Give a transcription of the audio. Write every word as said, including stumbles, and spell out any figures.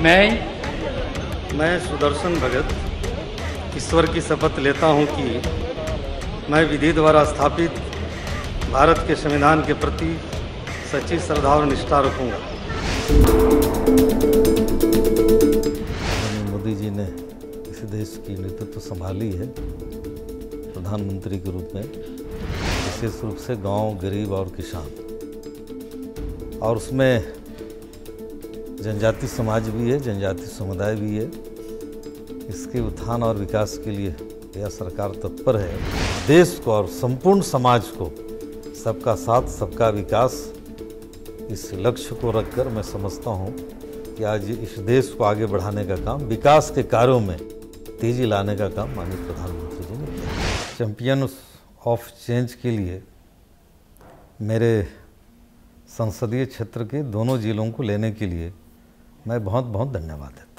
मैं मैं सुदर्शन भगत ईश्वर की शपथ लेता हूं कि मैं विधि द्वारा स्थापित भारत के संविधान के प्रति सच्ची श्रद्धा और निष्ठा रखूंगा। मोदी जी ने इस देश की नेतृत्व संभाली है प्रधानमंत्री के रूप में, विशेष रूप से गांव, गरीब और किसान, और उसमें जनजाति समाज भी है, जनजाति समुदाय भी है। इसके उत्थान और विकास के लिए यह सरकार तत्पर है। देश को और संपूर्ण समाज को सबका साथ, सबका विकास, इस लक्ष्य को रखकर मैं समझता हूँ कि आज इस देश को आगे बढ़ाने का काम, विकास के कार्यों में तेजी लाने का काम माननीय प्रधानमंत्री जी ने किया। चैंपियन ऑफ चेंज के लिए मेरे संसदीय क्षेत्र के दोनों जिलों को लेने के लिए मैं बहुत बहुत धन्यवाद देता हूँ।